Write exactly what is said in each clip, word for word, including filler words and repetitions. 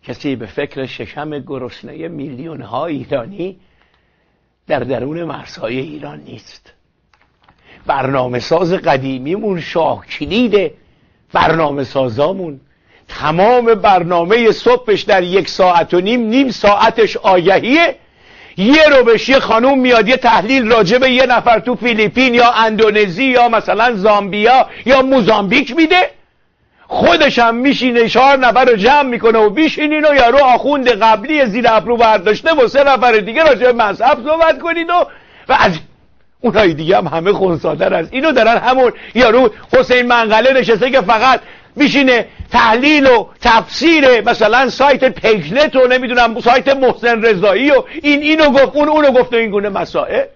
کسی به فکر شکم گرسنه میلیون ها ایرانی در درون مرزهای ایران نیست. برنامه ساز قدیمیمون، شاه کلید برنامه سازامون، تمام برنامه صبحش در یک ساعت و نیم نیم ساعتش آگهیه. یه رو بهش یه خانوم میاد یه تحلیل راجع به یه نفر تو فیلیپین یا اندونزی یا مثلا زامبیا یا موزامبیک میده، خودش هم میشینه چهار نفر رو جمع میکنه و بیشینین و یارو آخوند قبلی زیر ابرو برداشته و سه نفر دیگه راجع به مذهب صحبت کنید و و از اونای دیگه هم همه خونسادر از اینو دارن. همون یارو حسین منقله نشسته که فقط میشینه تحلیل و تفسیر مثلا سایت پیجنت و نمیدونم سایت محسن رضایی و این اینو گفت اون اونو گفت و این گونه مسائل.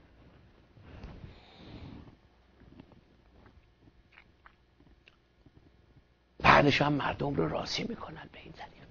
بعدش هم مردم رو راضی میکنن به این طریق.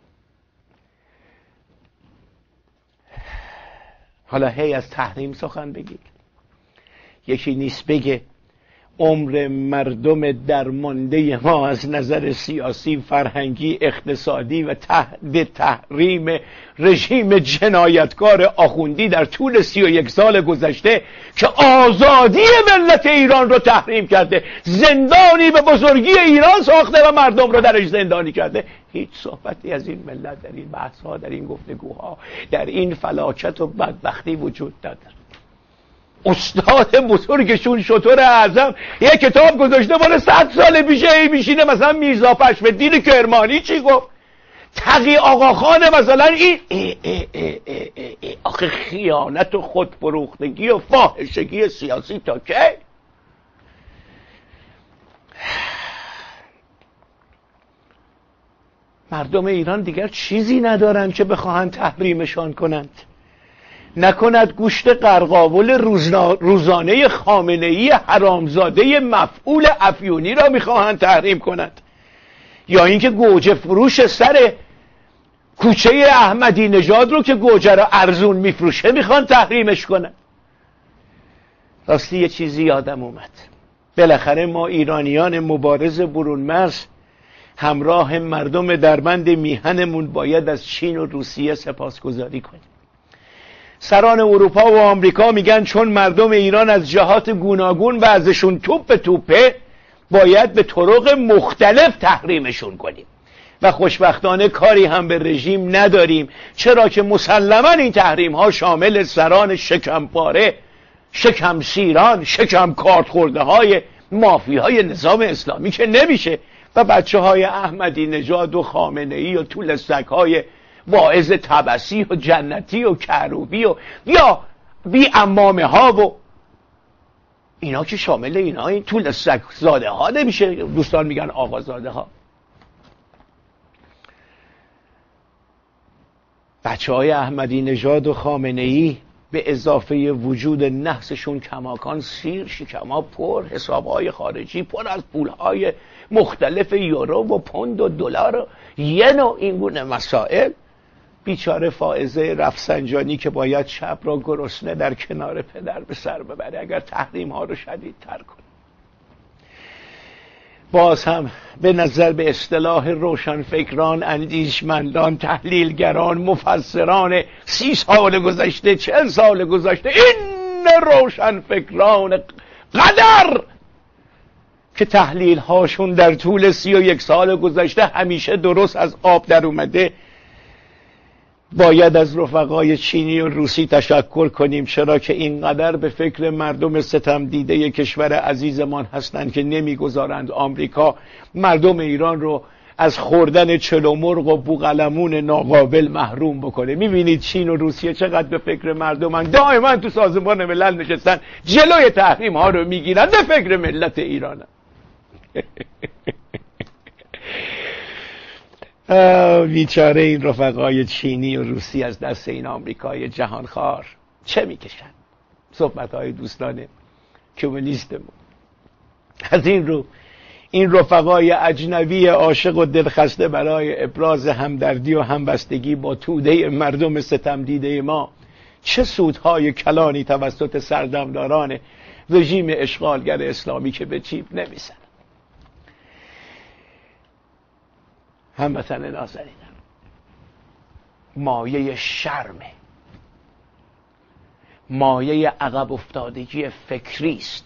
حالا هی از تحریم سخن بگید، یکی نیست بگه عمر مردم درمانده ما از نظر سیاسی، فرهنگی، اقتصادی و تحت تحریم رژیم جنایتکار آخوندی در طول سی و یک سال گذشته که آزادی ملت ایران رو تحریم کرده، زندانی به بزرگی ایران ساخته و مردم رو درش زندانی کرده. هیچ صحبتی از این ملت در این بحث‌ها، در این گفتگوها، در این فلاکت و بدبختی وجود نداره. استاد بزرگشون شطور اعظم یه کتاب گذاشته مال صد سال پیشه، ای میشینه مثلا میرزا پشم‌الدین کرمانی چی گفت، تقی آقاخان مثلا این ای ای ای ای ای ای. آخه خیانت و خودفروختگی و فاحشگی سیاسی تا کی؟ مردم ایران دیگر چیزی ندارن که بخواهند تحریمشان کنند. نکند گوشت قرقاول روزانه خامنه‌ای حرامزاده مفعول افیونی را میخواهند تحریم کنند، یا اینکه گوجه فروش سر کوچه احمدی نژاد رو که گوجه را ارزون میفروشه میخوان تحریمش کنند. راستی یه چیزی یادم اومد، بالاخره ما ایرانیان مبارز برون مرز همراه مردم دربند میهنمون باید از چین و روسیه سپاسگزاری کنیم. سران اروپا و آمریکا میگن چون مردم ایران از جهات گوناگون و ازشون توپ به توپه باید به طرق مختلف تحریمشون کنیم و خوشبختانه کاری هم به رژیم نداریم، چرا که مسلما این تحریم ها شامل سران شکمپاره، شکم سیران، شکم کارت خورده های مافی های نظام اسلامی که نمیشه و بچه های احمدی نژاد و خامنه ای و طول سگ های واعظ طبسی و جنتی و کروبی و یا بی امامه ها و اینا که شامل اینا این طول سگ زاده ها نمیشه، دوستان میگن آقا زاده ها. بچه های احمدی نژاد و خامنه ای به اضافه وجود نحسشون کماکان سیر شکما پر، حسابهای خارجی پر از پولهای مختلف یورو و پوند و دلار و ین و این گونه مسائل. بیچاره فائزه رفسنجانی که باید شب را گرسنه در کنار پدر به سر ببره اگر تحریم ها رو شدید تر کنه. باز هم به نظر به اصطلاح روشنفکران، اندیشمندان، تحلیلگران، مفسران سی سال گذشته، چهل سال گذشته، این روشنفکران قدر که تحلیل هاشون در طول سی و یک سال گذشته همیشه درست از آب در اومده، باید از رفقای چینی و روسی تشکر کنیم، چرا که اینقدر به فکر مردم ستم دیده کشور عزیزمان هستند که نمیگذارند آمریکا مردم ایران رو از خوردن چلومرغ و بوقلمون ناقابل محروم بکنه. میبینید چین و روسیه چقدر به فکر مردمن، دائما تو سازمان ملل نشستن جلوی تحریم ها رو میگیرن، به فکر ملت ایرانن. بیچاره این رفقای چینی و روسی از دست این آمریکای جهانخوار چه میکشن؟ صحبت های دوستان کمونیستمون. از این رو این رفقای اجنبی عاشق و دلخسته برای ابراز همدردی و همبستگی با توده مردم ستم دیده ما چه سودهای کلانی توسط سردمداران رژیم اشغالگر اسلامی که به چیپ نمیسن. هموطن نازنینم، مایه شرمه، مایه عقب افتادگی فکری است،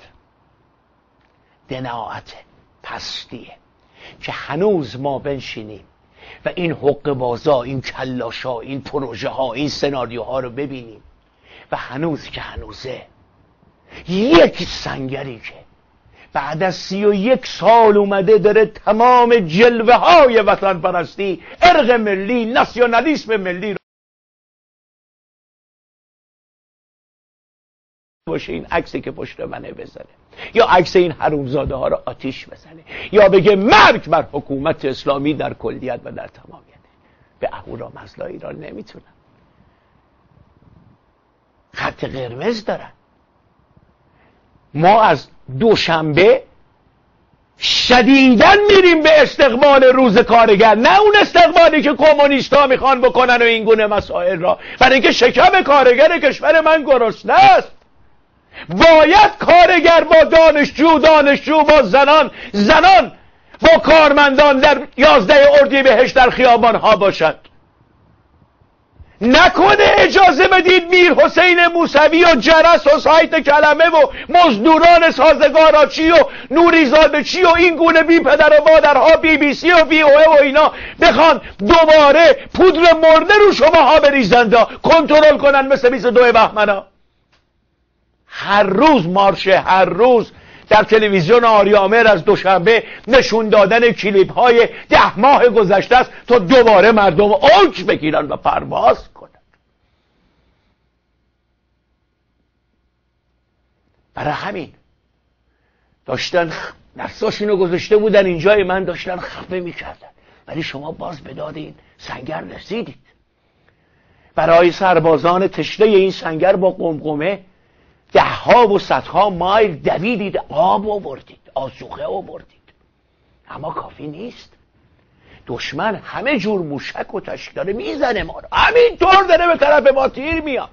دناعت، پستیه که هنوز ما بنشینیم و این حقه بازا، این کلاشا، این پروژه ها، این سناریوها رو ببینیم و هنوز که هنوزه یک سنگری که بعد از سی و یک سال اومده داره تمام جلوه های وطن پرستی، ارق ملی، ناسیونالیسم ملی رو باشه، این عکسی که پشت منه بزنه یا عکس این حرومزاده ها رو آتیش بزنه یا بگه مرگ بر حکومت اسلامی در کلیت و در تمامیت. به اهورامزدا ایران نمیتونن، خط قرمز دارن. ما از دوشنبه شدیداً میریم به استقبال روز کارگر، نه اون استقبالی که کمونیست‌ها میخوان بکنن و این گونه مسائل را، برای اینکه شکم کارگر کشور من گرسنه است. باید کارگر با دانشجو، دانشجو با زنان، زنان با کارمندان در یازده اردیبهشت در خیابان ها باشد. نکنه اجازه بدید میر حسین موسوی و جرس و سایت کلمه و مزدوران سازگاراچی و نوریزاده چی و این گونه بی پدر و مادرها، بی بی سی و وی او ای و اینا بخوان دوباره پودر مرده رو شماها بریزند، کنترل کنن مثل بیست و دو بهمن. هر روز مارشه، هر روز در تلویزیون آریامر از دوشنبه نشون دادن کلیپ های ده ماه گذشته است تا دوباره مردم اوج بگیرن و پرواز کنن. برای همین داشتن نفساشونو گذاشته بودن اینجای من، داشتن خفه میکردن، ولی شما باز به داد این سنگر رسیدید. برای سربازان تشنه این سنگر با قمقمه ده ها و صدها مایل دویدید، آب آوردید، آذوقه آوردید، اما کافی نیست. دشمن همه جور موشک و تشک داره میزنه ما رو، همینطور داره به طرف ما تیر میاد،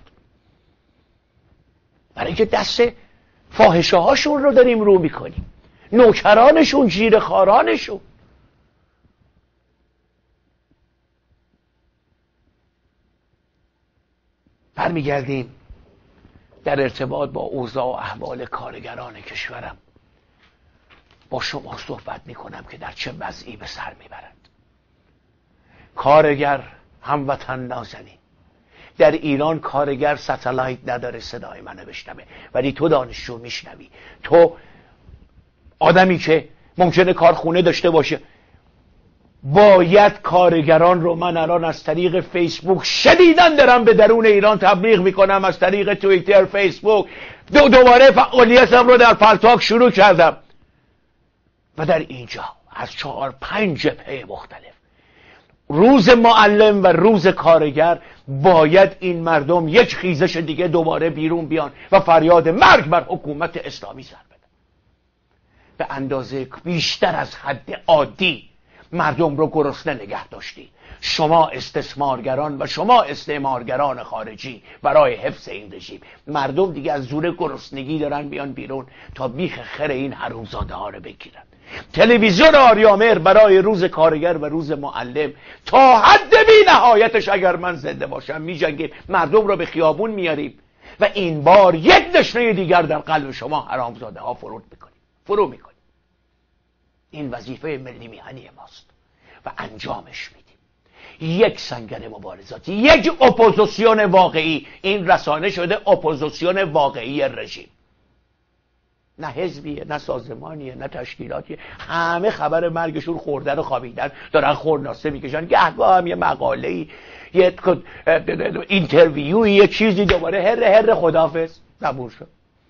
برای اینکه دست فاحشه هاشون رو داریم رو میکنیم، نوکرانشون، جیره خارانشون. برمیگردیم در ارتباط با اوضاع و احوال کارگران کشورم با شما صحبت میکنم که در چه وضعی به سر میبرند. کارگر هموطن نازنین، در ایران کارگر ستلایت نداره صدای منو بشنوه، ولی تو دانشجو میشنوی، تو آدمی که ممکنه کارخونه داشته باشه. باید کارگران رو من الان از طریق فیسبوک شدیداً دارم به درون ایران تبلیغ میکنم، از طریق توییتر، فیسبوک، دو دوباره فعالیتم رو در پلتاک شروع کردم و در اینجا از چهار پنج جبهه مختلف، روز معلم و روز کارگر، باید این مردم یک خیزش دیگه دوباره بیرون بیان و فریاد مرگ بر حکومت اسلامی سر بدن. به اندازه بیشتر از حد عادی مردم رو گرسنه نگه داشتی شما استثمارگران و شما استعمارگران خارجی برای حفظ این رژیم. مردم دیگه از زور گرسنگی دارن بیان بیرون تا بیخ خر این حرومزاده ها رو بگیرن. تلویزیون آریامر برای روز کارگر و روز معلم تا حد بی نهایتش اگر من زنده باشم میجنگیم، مردم رو به خیابون میاریم و این بار یک دشنه دیگر در قلب شما حرامزاده ها فرود میکنیم، فرو میکنیم. این وظیفه ملی میهنی ماست و انجامش میدیم. یک سنگر مبارزاتی، یک اپوزیسیون واقعی. این رسانه شده اپوزیسیون واقعی رژیم، نه حزبیه، نه سازمانیه، نه تشکیلاتیه. همه خبر مرگشون خوردن و خوابیدن، دارن خورناسه میکشن، گهگاه هم یه مقاله‌ای، یه اینترویوی، یه چیزی، دوباره هر هر خداحافظ، تموم شد.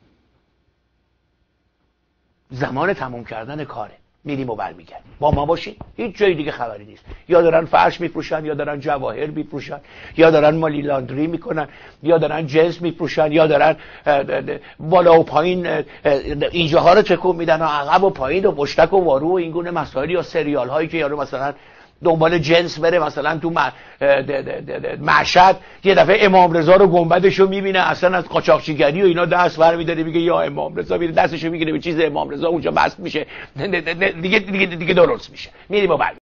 زمان تموم کردن کاره، میریم و برمیگردیم. با ما باشین، هیچ جای دیگه خبری نیست. یا دارن فرش میفروشن، یا دارن جواهر میفروشن، یا دارن مالی لاندری میکنن، یا دارن جنس میفروشن، یا دارن بالا و پایین اینجاها رو تکون میدن و عقب و پایین و پشتک و وارو و این گونه مسائل، یا سریال هایی که یارو مثلا دنبال جنس بره، مثلا تو مشهد یه دفعه امام رضا رو گنبدش رو میبینه، اصلا از قاچاقچیگری و اینا دست برمی‌داره، میگه یا امام رضا، میره دستش رو میگیره به چیز امام رضا، اونجا بست میشه، دیگه دیگه دیگه درست میشه. میریم و